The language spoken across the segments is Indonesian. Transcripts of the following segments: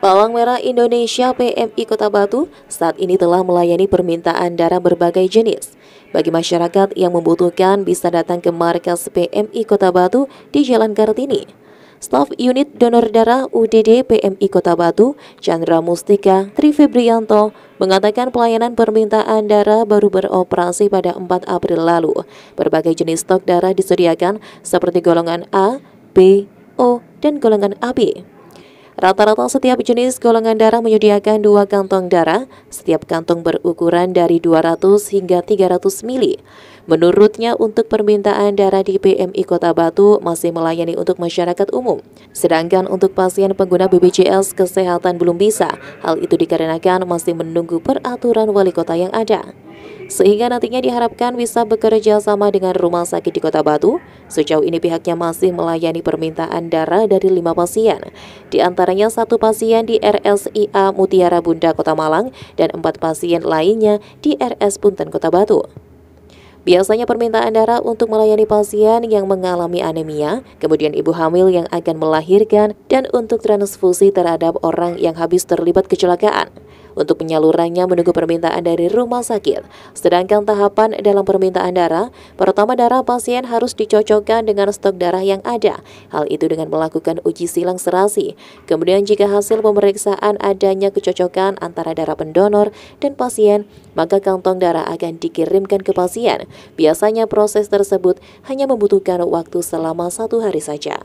Palang Merah Indonesia PMI Kota Batu saat ini telah melayani permintaan darah berbagai jenis. Bagi masyarakat yang membutuhkan bisa datang ke markas PMI Kota Batu di Jalan Kartini. Staf Unit Donor Darah UDD PMI Kota Batu, Chandra Mustika Tri Febrianto, mengatakan pelayanan permintaan darah baru beroperasi pada 4 April lalu. Berbagai jenis stok darah disediakan seperti golongan A, B, O, dan golongan AB. Rata-rata setiap jenis golongan darah menyediakan 2 kantong darah, setiap kantong berukuran dari 200 hingga 300 mili. Menurutnya untuk permintaan darah di PMI Kota Batu masih melayani untuk masyarakat umum. Sedangkan untuk pasien pengguna BPJS Kesehatan belum bisa. Hal itu dikarenakan masih menunggu peraturan wali kota yang ada. Sehingga nantinya diharapkan bisa bekerja sama dengan rumah sakit di Kota Batu. Sejauh ini pihaknya masih melayani permintaan darah dari 5 pasien. Di antaranya 1 pasien di RSIA Mutiara Bunda Kota Malang dan 4 pasien lainnya di RS Punten Kota Batu. Biasanya permintaan darah untuk melayani pasien yang mengalami anemia, kemudian ibu hamil yang akan melahirkan, dan untuk transfusi terhadap orang yang habis terlibat kecelakaan. Untuk penyalurannya menunggu permintaan dari rumah sakit. Sedangkan tahapan dalam permintaan darah, pertama darah pasien harus dicocokkan dengan stok darah yang ada. Hal itu dengan melakukan uji silang serasi. Kemudian jika hasil pemeriksaan adanya kecocokan antara darah pendonor dan pasien, maka kantong darah akan dikirimkan ke pasien. Biasanya proses tersebut hanya membutuhkan waktu selama 1 hari saja.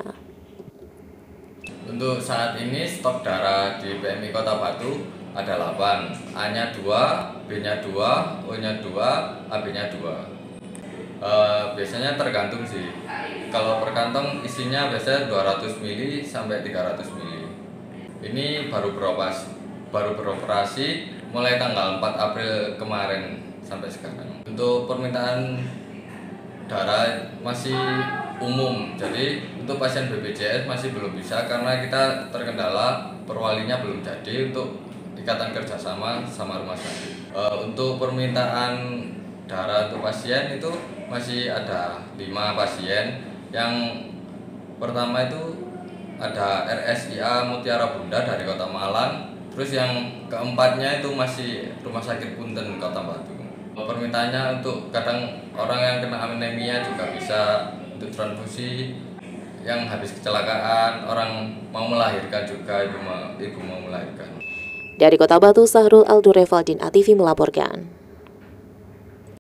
Untuk saat ini stok darah di PMI Kota Batu ada 8, A-nya 2, B-nya 2, O-nya 2, AB-nya 2. Biasanya tergantung sih. Kalau per kantong isinya biasanya 200 mili sampai 300 mili. Ini baru beroperasi mulai tanggal 4 April kemarin sampai sekarang. Untuk permintaan darah masih umum, jadi untuk pasien BPJS masih belum bisa karena kita terkendala perwalinya belum jadi untuk ikatan kerjasama sama rumah sakit. Untuk permintaan darah untuk pasien itu masih ada 5 pasien. Yang pertama itu ada RSIA Mutiara Bunda dari Kota Malang. Terus yang keempatnya itu masih Rumah Sakit Punten Kota Batu. Permintaannya untuk kadang orang yang kena anemia juga bisa, untuk transfusi, yang habis kecelakaan, orang mau melahirkan juga, ibu mau melahirkan. Dari Kota Batu, Sahrul Aldurevaldin, ATV melaporkan.